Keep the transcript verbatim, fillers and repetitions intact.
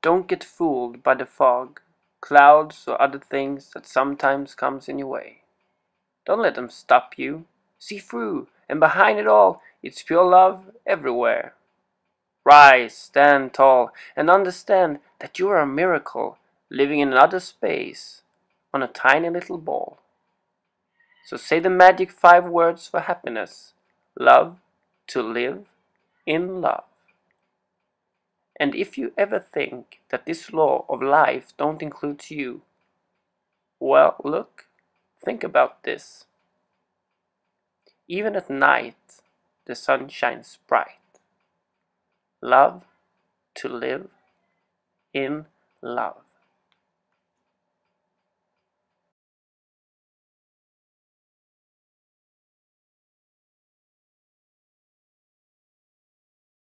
Don't get fooled by the fog, clouds or other things that sometimes comes in your way. Don't let them stop you. See through, and behind it all, it's pure love everywhere. Rise, stand tall, and understand that you are a miracle living in another space on a tiny little ball. So say the magic five words for happiness. Love, to live in love. And if you ever think that this law of life don't include you, well, look, think about this. Even at night, the sun shines bright. Love, to live in love.